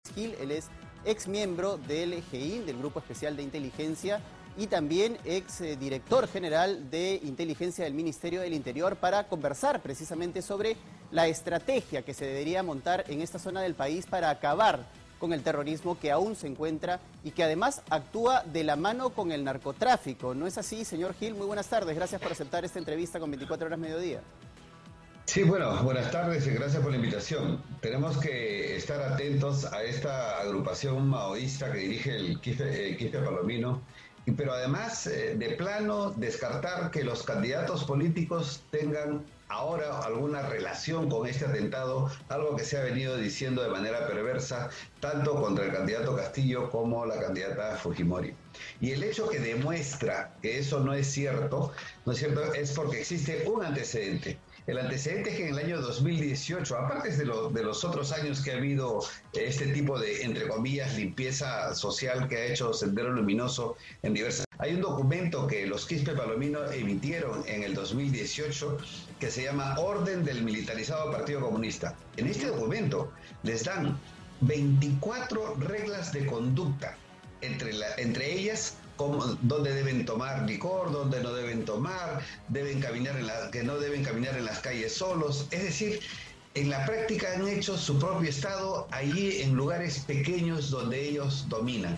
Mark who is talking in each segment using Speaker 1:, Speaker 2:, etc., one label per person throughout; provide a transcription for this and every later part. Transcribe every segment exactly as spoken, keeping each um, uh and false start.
Speaker 1: Gil. Él es ex miembro del G I N, del Grupo Especial de Inteligencia, y también ex eh, director general de Inteligencia del Ministerio del Interior, para conversar precisamente sobre la estrategia que se debería montar en esta zona del país para acabar con el terrorismo que aún se encuentra y que además actúa de la mano con el narcotráfico. ¿No es así, señor Gil? Muy buenas tardes. Gracias por aceptar esta entrevista con veinticuatro horas Mediodía.
Speaker 2: Sí, bueno, buenas tardes y gracias por la invitación. Tenemos que estar atentos a esta agrupación maoísta que dirige el Quispe, eh, Quispe Palomino, y, pero además eh, de plano descartar que los candidatos políticos tengan ahora alguna relación con este atentado, algo que se ha venido diciendo de manera perversa tanto contra el candidato Castillo como la candidata Fujimori. Y el hecho que demuestra que eso no es cierto, no es cierto, es porque existe un antecedente. El antecedente es que en el año dos mil dieciocho, aparte de, lo, de los otros años que ha habido este tipo de, entre comillas, limpieza social que ha hecho Sendero Luminoso en diversas... Hay un documento que los Quispe Palomino emitieron en el dos mil dieciocho que se llama Orden del Militarizado Partido Comunista. En este documento les dan veinticuatro reglas de conducta, entre, la, entre ellas cómo, dónde deben tomar licor, dónde no deben tomar, deben caminar en la, que no deben caminar en las calles solos. Es decir, en la práctica han hecho su propio Estado allí en lugares pequeños donde ellos dominan,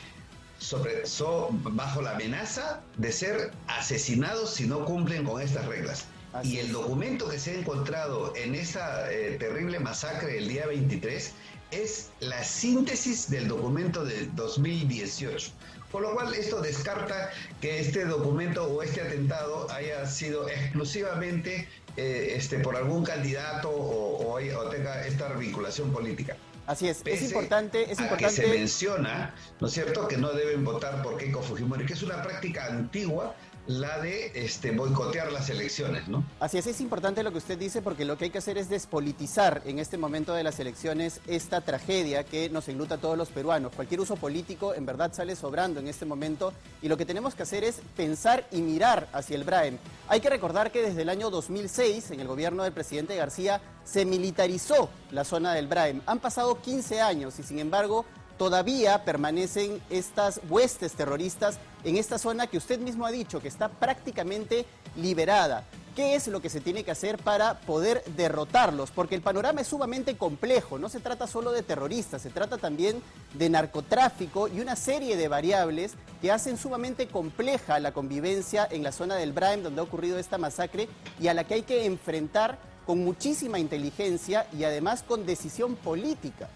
Speaker 2: sobre, so, bajo la amenaza de ser asesinados si no cumplen con estas reglas. Así y el documento que se ha encontrado en esa eh, terrible masacre el día veintitrés es la síntesis del documento de dos mil dieciocho. Por lo cual esto descarta que este documento o este atentado haya sido exclusivamente eh, este, por algún candidato o, o, o tenga esta vinculación política.
Speaker 1: Así es,
Speaker 2: Pese
Speaker 1: es importante, es
Speaker 2: a
Speaker 1: importante...
Speaker 2: que se menciona, ¿no es cierto?, que no deben votar por Keiko Fujimori, que es una práctica antigua, la de este, boicotear las elecciones, ¿no?
Speaker 1: Así es, es importante lo que usted dice, porque lo que hay que hacer es despolitizar en este momento de las elecciones esta tragedia que nos enluta a todos los peruanos. Cualquier uso político en verdad sale sobrando en este momento, y lo que tenemos que hacer es pensar y mirar hacia el Braem. Hay que recordar que desde el año dos mil seis, en el gobierno del presidente García, se militarizó la zona del Braem. Han pasado quince años y sin embargo todavía permanecen estas huestes terroristas en esta zona que usted mismo ha dicho que está prácticamente liberada. ¿Qué es lo que se tiene que hacer para poder derrotarlos? Porque el panorama es sumamente complejo, no se trata solo de terroristas, se trata también de narcotráfico y una serie de variables que hacen sumamente compleja la convivencia en la zona del Braem, donde ha ocurrido esta masacre, y a la que hay que enfrentar con muchísima inteligencia y además con decisión política.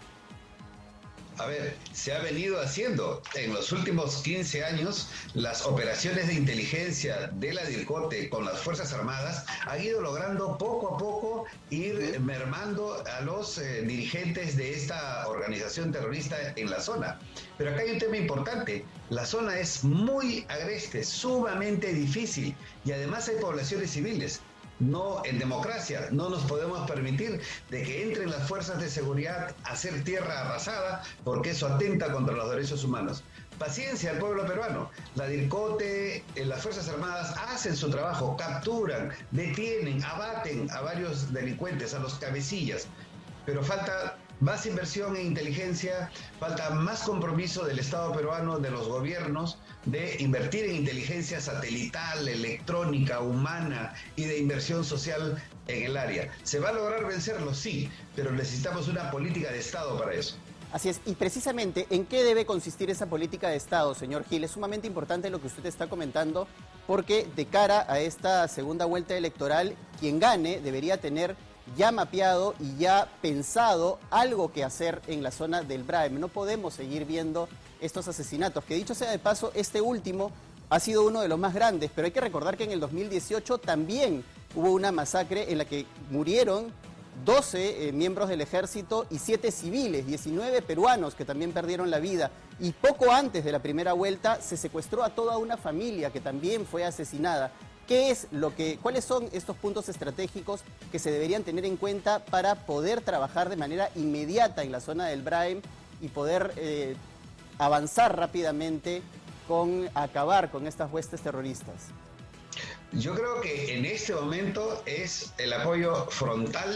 Speaker 2: A ver, se ha venido haciendo en los últimos quince años, las operaciones de inteligencia de la DIRCOTE con las Fuerzas Armadas han ido logrando poco a poco ir mermando a los eh, dirigentes de esta organización terrorista en la zona. Pero acá hay un tema importante, la zona es muy agreste, sumamente difícil, y además hay poblaciones civiles. No, en democracia no nos podemos permitir de que entren las fuerzas de seguridad a hacer tierra arrasada, porque eso atenta contra los derechos humanos. Paciencia al pueblo peruano. La DIRCOTE, las Fuerzas Armadas hacen su trabajo, capturan, detienen, abaten a varios delincuentes, a los cabecillas, pero falta más inversión en inteligencia, falta más compromiso del Estado peruano, de los gobiernos, de invertir en inteligencia satelital, electrónica, humana y de inversión social en el área. ¿Se va a lograr vencerlo? Sí, pero necesitamos una política de Estado para eso.
Speaker 1: Así es, y precisamente, ¿en qué debe consistir esa política de Estado, señor Gil? Es sumamente importante lo que usted está comentando, porque de cara a esta segunda vuelta electoral, quien gane debería tener ya mapeado y ya pensado algo que hacer en la zona del Braem. No podemos seguir viendo estos asesinatos, que dicho sea de paso, este último ha sido uno de los más grandes, pero hay que recordar que en el dos mil dieciocho también hubo una masacre en la que murieron doce eh, miembros del ejército y siete civiles, diecinueve peruanos que también perdieron la vida, y poco antes de la primera vuelta se secuestró a toda una familia que también fue asesinada. ¿Qué es lo que, cuáles son estos puntos estratégicos que se deberían tener en cuenta para poder trabajar de manera inmediata en la zona del Braem y poder eh, avanzar rápidamente con acabar con estas huestes terroristas?
Speaker 2: Yo creo que en este momento es el apoyo frontal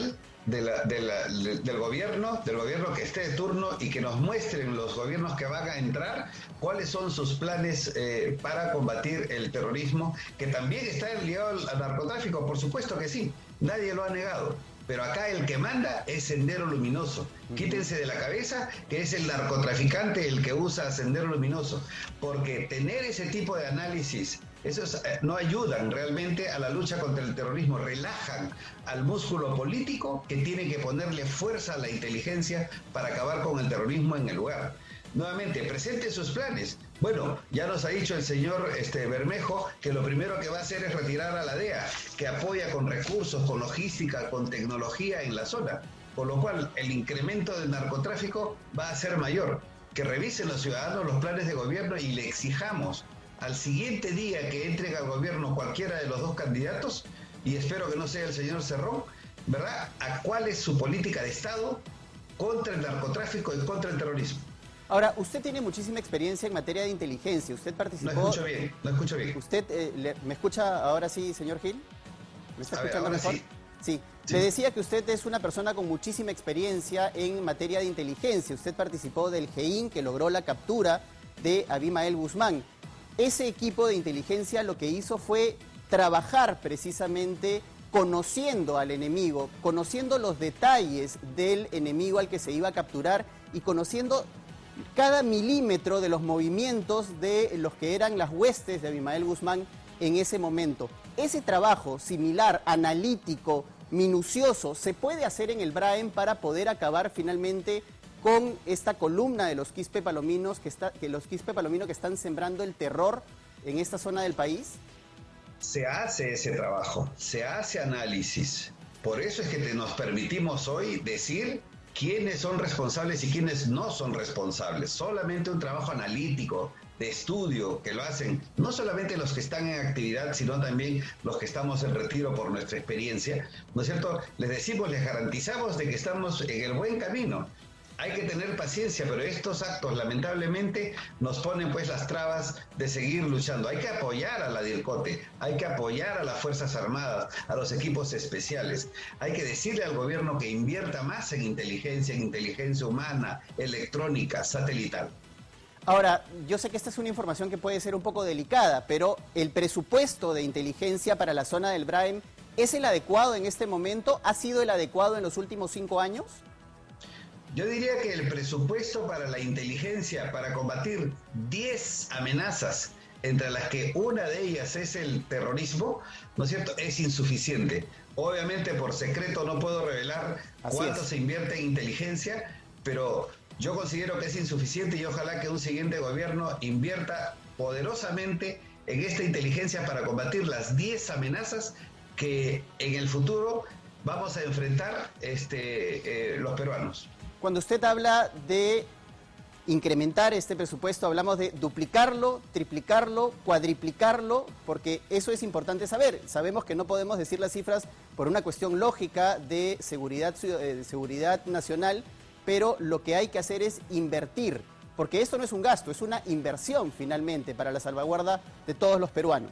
Speaker 2: de la, de la, de, del gobierno, del gobierno que esté de turno y que nos muestren los gobiernos que van a entrar cuáles son sus planes eh, para combatir el terrorismo, que también está ligado al, al narcotráfico, por supuesto que sí, nadie lo ha negado. Pero acá el que manda es Sendero Luminoso. Quítense de la cabeza que es el narcotraficante el que usa Sendero Luminoso. Porque tener ese tipo de análisis, esos eh, no ayudan realmente a la lucha contra el terrorismo. Relajan al músculo político que tiene que ponerle fuerza a la inteligencia para acabar con el terrorismo en el lugar. Nuevamente, presente sus planes. Bueno, ya nos ha dicho el señor este, Bermejo que lo primero que va a hacer es retirar a la D E A, que apoya con recursos, con logística, con tecnología en la zona. Por lo cual, el incremento del narcotráfico va a ser mayor. Que revisen los ciudadanos los planes de gobierno y le exijamos al siguiente día que entren al gobierno cualquiera de los dos candidatos, y espero que no sea el señor Cerrón, ¿verdad?, a cuál es su política de Estado contra el narcotráfico y contra el terrorismo.
Speaker 1: Ahora, usted tiene muchísima experiencia en materia de inteligencia. Usted participó...
Speaker 2: No escucho bien, no escucho bien.
Speaker 1: ¿Usted eh, le, me escucha ahora sí, señor Gil? ¿Me está
Speaker 2: a
Speaker 1: escuchando
Speaker 2: ver,
Speaker 1: mejor?
Speaker 2: Sí.
Speaker 1: Sí.
Speaker 2: sí.
Speaker 1: Le decía que usted es una persona con muchísima experiencia en materia de inteligencia. Usted participó del G I N que logró la captura de Abimael Guzmán. Ese equipo de inteligencia lo que hizo fue trabajar precisamente conociendo al enemigo, conociendo los detalles del enemigo al que se iba a capturar y conociendo cada milímetro de los movimientos de los que eran las huestes de Abimael Guzmán en ese momento. Ese trabajo similar, analítico, minucioso, se puede hacer en el Braem para poder acabar finalmente con esta columna de los quispe palominos, que, está, que los quispe palomino que están sembrando el terror en esta zona del país.
Speaker 2: Se hace ese trabajo, se hace análisis. Por eso es que te nos permitimos hoy decir quiénes son responsables y quiénes no son responsables. Solamente un trabajo analítico, de estudio, que lo hacen no solamente los que están en actividad, sino también los que estamos en retiro por nuestra experiencia, ¿no es cierto? Les decimos, les garantizamos de que estamos en el buen camino. Hay que tener paciencia, pero estos actos lamentablemente nos ponen pues las trabas de seguir luchando. Hay que apoyar a la DIRCOTE, hay que apoyar a las Fuerzas Armadas, a los equipos especiales. Hay que decirle al gobierno que invierta más en inteligencia, en inteligencia humana, electrónica, satelital.
Speaker 1: Ahora, yo sé que esta es una información que puede ser un poco delicada, pero el presupuesto de inteligencia para la zona del Braem, ¿es el adecuado en este momento? ¿Ha sido el adecuado en los últimos cinco años?
Speaker 2: Yo diría que el presupuesto para la inteligencia, para combatir diez amenazas, entre las que una de ellas es el terrorismo, ¿no es cierto?, es insuficiente. Obviamente por secreto no puedo revelar Así cuánto es. se invierte en inteligencia, pero yo considero que es insuficiente y ojalá que un siguiente gobierno invierta poderosamente en esta inteligencia para combatir las diez amenazas que en el futuro vamos a enfrentar este, eh, los peruanos.
Speaker 1: Cuando usted habla de incrementar este presupuesto, hablamos de duplicarlo, triplicarlo, cuadriplicarlo, porque eso es importante saber. Sabemos que no podemos decir las cifras por una cuestión lógica de seguridad, de seguridad nacional, pero lo que hay que hacer es invertir, porque esto no es un gasto, es una inversión finalmente para la salvaguarda de todos los peruanos.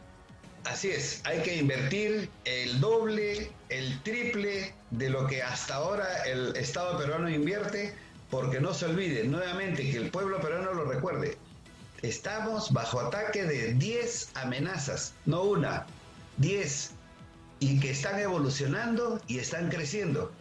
Speaker 2: Así es, hay que invertir el doble, el triple de lo que hasta ahora el Estado peruano invierte, porque no se olvide nuevamente, que el pueblo peruano lo recuerde, estamos bajo ataque de diez amenazas, no una, diez, y que están evolucionando y están creciendo.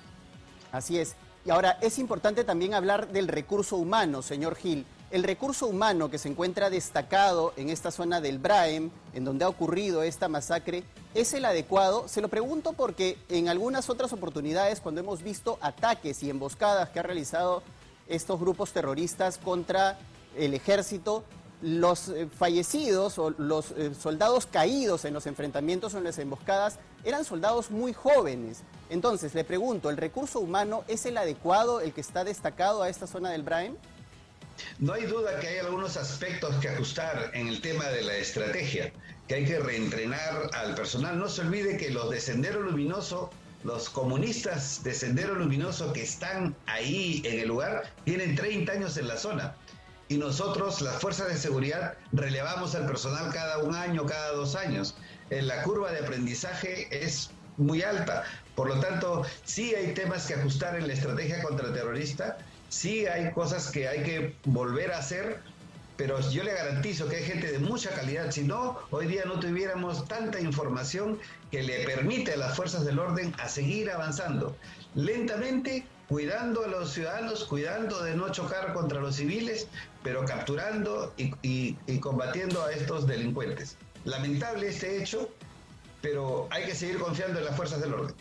Speaker 1: Así es. Y ahora, es importante también hablar del recurso humano, señor Gil. El recurso humano que se encuentra destacado en esta zona del Braem, en donde ha ocurrido esta masacre, ¿es el adecuado? Se lo pregunto porque en algunas otras oportunidades, cuando hemos visto ataques y emboscadas que han realizado estos grupos terroristas contra el ejército, los eh, fallecidos o los eh, soldados caídos en los enfrentamientos o en las emboscadas eran soldados muy jóvenes. Entonces, le pregunto, ¿el recurso humano es el adecuado, el que está destacado a esta zona del Braem?
Speaker 2: No hay duda que hay algunos aspectos que ajustar en el tema de la estrategia, que hay que reentrenar al personal. No se olvide que los de Sendero Luminoso, los comunistas de Sendero Luminoso que están ahí en el lugar, tienen treinta años en la zona. Y nosotros, las fuerzas de seguridad, relevamos al personal cada un año, cada dos años. En la curva de aprendizaje es muy alta. Por lo tanto, sí hay temas que ajustar en la estrategia contraterrorista, sí hay cosas que hay que volver a hacer, pero yo le garantizo que hay gente de mucha calidad. Si no, hoy día no tuviéramos tanta información que le permite a las fuerzas del orden a seguir avanzando lentamente, cuidando a los ciudadanos, cuidando de no chocar contra los civiles, pero capturando y, y, y combatiendo a estos delincuentes. Lamentable este hecho, pero hay que seguir confiando en las fuerzas del orden.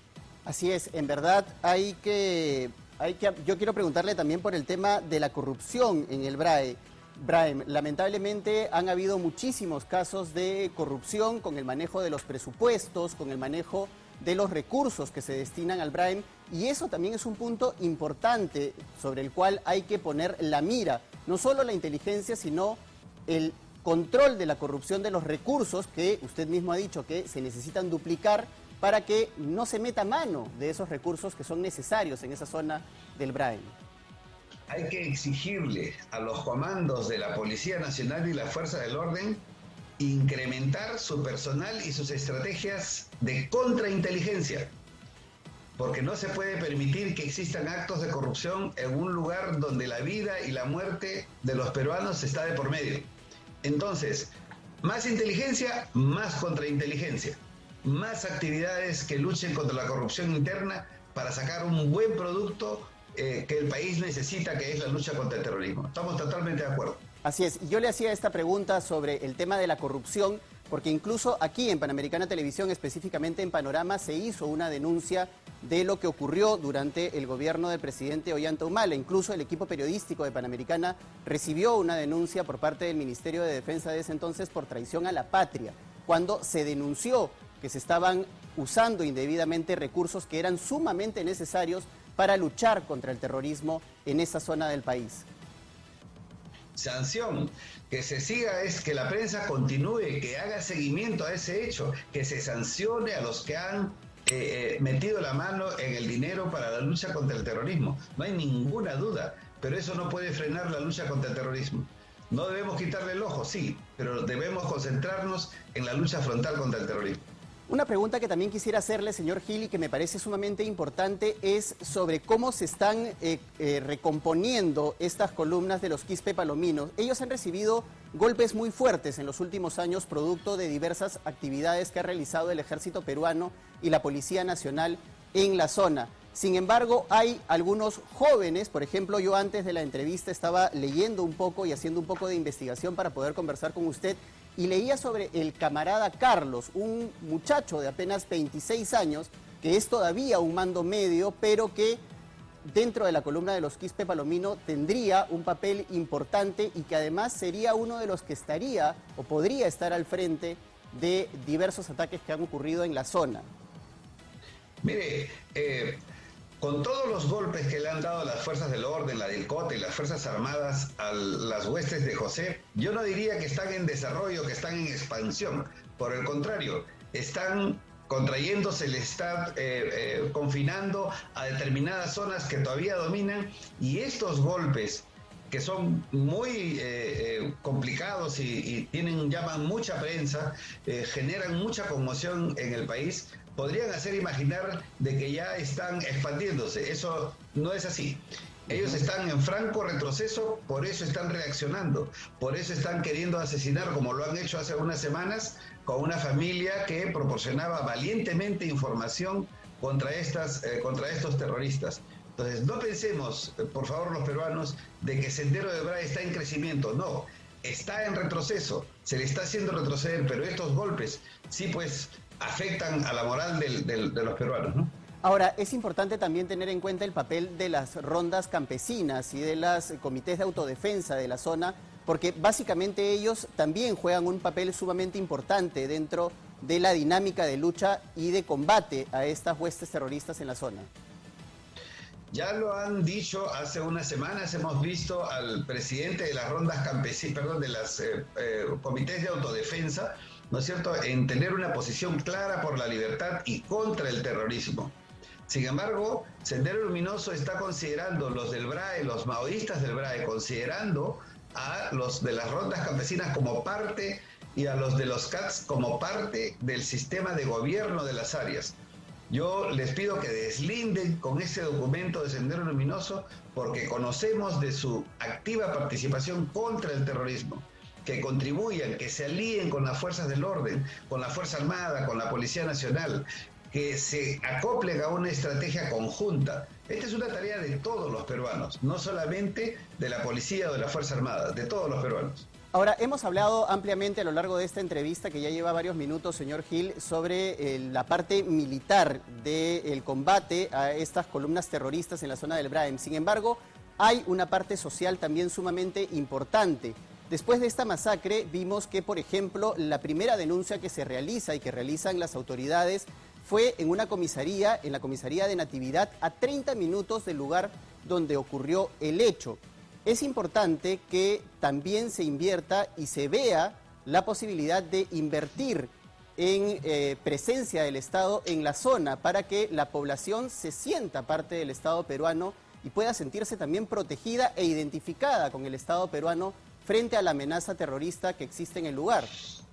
Speaker 1: Así es, en verdad hay que, hay que, yo quiero preguntarle también por el tema de la corrupción en el B R A E. Brahim, lamentablemente han habido muchísimos casos de corrupción con el manejo de los presupuestos, con el manejo de los recursos que se destinan al Brahim, y eso también es un punto importante sobre el cual hay que poner la mira, no solo la inteligencia, sino el control de la corrupción de los recursos que usted mismo ha dicho que se necesitan duplicar para que no se meta mano de esos recursos que son necesarios en esa zona del Brahim.
Speaker 2: Hay que exigirle a los comandos de la Policía Nacional y la Fuerza del Orden incrementar su personal y sus estrategias de contrainteligencia, porque no se puede permitir que existan actos de corrupción en un lugar donde la vida y la muerte de los peruanos está de por medio. Entonces, más inteligencia, más contrainteligencia, más actividades que luchen contra la corrupción interna para sacar un buen producto eh, que el país necesita, que es la lucha contra el terrorismo. Estamos totalmente de acuerdo.
Speaker 1: Así es, yo le hacía esta pregunta sobre el tema de la corrupción, porque incluso aquí en Panamericana Televisión, específicamente en Panorama, se hizo una denuncia de lo que ocurrió durante el gobierno del presidente Ollanta Humala. Incluso el equipo periodístico de Panamericana recibió una denuncia por parte del Ministerio de Defensa de ese entonces por traición a la patria, cuando se denunció que se estaban usando indebidamente recursos que eran sumamente necesarios para luchar contra el terrorismo en esa zona del país.
Speaker 2: Sanción, que se siga, es que la prensa continúe, que haga seguimiento a ese hecho, que se sancione a los que han eh, metido la mano en el dinero para la lucha contra el terrorismo. No hay ninguna duda, pero eso no puede frenar la lucha contra el terrorismo. No debemos quitarle el ojo, sí, pero debemos concentrarnos en la lucha frontal contra el terrorismo.
Speaker 1: Una pregunta que también quisiera hacerle, señor Gil, y que me parece sumamente importante, es sobre cómo se están eh, eh, recomponiendo estas columnas de los Quispe Palominos. Ellos han recibido golpes muy fuertes en los últimos años, producto de diversas actividades que ha realizado el ejército peruano y la Policía Nacional en la zona. Sin embargo, hay algunos jóvenes, por ejemplo, yo antes de la entrevista estaba leyendo un poco y haciendo un poco de investigación para poder conversar con usted, y leía sobre el camarada Carlos, un muchacho de apenas veintiséis años, que es todavía un mando medio, pero que dentro de la columna de los Quispe Palomino tendría un papel importante y que además sería uno de los que estaría o podría estar al frente de diversos ataques que han ocurrido en la zona.
Speaker 2: Mire, eh, con todos los golpes que le han dado las fuerzas del orden, la del COTE y las Fuerzas Armadas a las huestes de José, yo no diría que están en desarrollo, que están en expansión. Por el contrario, están contrayéndose, le están eh, eh, confinando a determinadas zonas que todavía dominan, y estos golpes que son muy eh, eh, complicados y, y tienen, llaman mucha prensa, eh, generan mucha conmoción en el país, podrían hacer imaginar de que ya están expandiéndose. Eso no es así. Ellos están en franco retroceso, por eso están reaccionando, por eso están queriendo asesinar, como lo han hecho hace unas semanas, con una familia que proporcionaba valientemente información contra, estas, eh, contra estos terroristas. Entonces, no pensemos, por favor, los peruanos, de que Sendero de Bray está en crecimiento. No, está en retroceso, se le está haciendo retroceder, pero estos golpes sí, pues, afectan a la moral del, del, de los peruanos, ¿no?
Speaker 1: Ahora, es importante también tener en cuenta el papel de las rondas campesinas y de los comités de autodefensa de la zona, porque básicamente ellos también juegan un papel sumamente importante dentro de la dinámica de lucha y de combate a estas huestes terroristas en la zona.
Speaker 2: Ya lo han dicho hace unas semanas, hemos visto al presidente de las rondas campesinas, perdón, de los eh, eh, comités de autodefensa, ¿no es cierto?, en tener una posición clara por la libertad y contra el terrorismo. Sin embargo, Sendero Luminoso está considerando, los del B R A E, los maoístas del B R A E, considerando a los de las rondas campesinas como parte y a los de los C A Ts como parte del sistema de gobierno de las áreas. Yo les pido que deslinden con ese documento de Sendero Luminoso porque conocemos de su activa participación contra el terrorismo, que contribuyan, que se alíen con las fuerzas del orden, con la Fuerza Armada, con la Policía Nacional, que se acoplen a una estrategia conjunta. Esta es una tarea de todos los peruanos, no solamente de la policía o de la Fuerza Armada, de todos los peruanos.
Speaker 1: Ahora, hemos hablado ampliamente a lo largo de esta entrevista, que ya lleva varios minutos, señor Gil, sobre eh, la parte militar del combate a estas columnas terroristas en la zona del Braem. Sin embargo, hay una parte social también sumamente importante. Después de esta masacre, vimos que, por ejemplo, la primera denuncia que se realiza y que realizan las autoridades fue en una comisaría, en la comisaría de Natividad, a treinta minutos del lugar donde ocurrió el hecho. Es importante que también se invierta y se vea la posibilidad de invertir en eh, presencia del Estado en la zona para que la población se sienta parte del Estado peruano y pueda sentirse también protegida e identificada con el Estado peruano frente a la amenaza terrorista que existe en el lugar.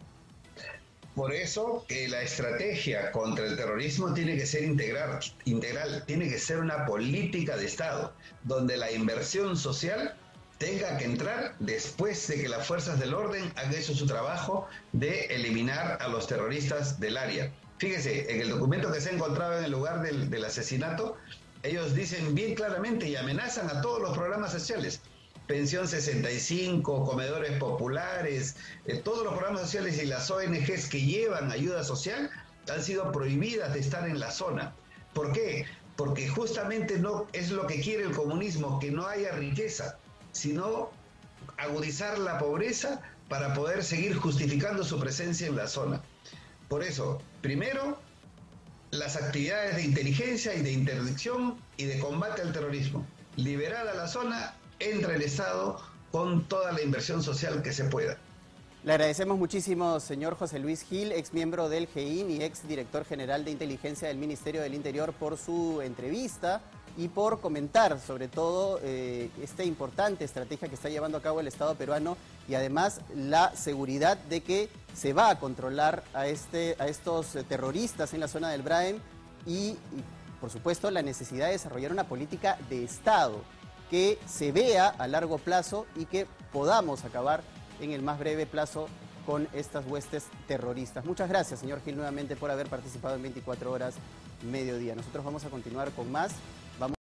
Speaker 2: Por eso que la estrategia contra el terrorismo tiene que ser integral, integral, tiene que ser una política de Estado, donde la inversión social tenga que entrar después de que las fuerzas del orden han hecho su trabajo de eliminar a los terroristas del área. Fíjese, en el documento que se ha encontrado en el lugar del, del asesinato, ellos dicen bien claramente y amenazan a todos los programas sociales. Pensión sesenta y cinco, comedores populares, eh, todos los programas sociales y las O N Ges que llevan ayuda social han sido prohibidas de estar en la zona. ¿Por qué? Porque justamente no es lo que quiere el comunismo, que no haya riqueza, sino agudizar la pobreza para poder seguir justificando su presencia en la zona. Por eso, primero, las actividades de inteligencia y de interdicción y de combate al terrorismo. Liberada la zona, entra el Estado con toda la inversión social que se pueda.
Speaker 1: Le agradecemos muchísimo, señor José Luis Gil, ex miembro del G I N y ex director general de inteligencia del Ministerio del Interior, por su entrevista y por comentar sobre todo eh, esta importante estrategia que está llevando a cabo el Estado peruano y además la seguridad de que se va a controlar a, este, a estos terroristas en la zona del Braem y, y por supuesto la necesidad de desarrollar una política de Estado que se vea a largo plazo y que podamos acabar en el más breve plazo con estas huestes terroristas. Muchas gracias, señor Gil, nuevamente por haber participado en veinticuatro horas mediodía. Nosotros vamos a continuar con más. Vamos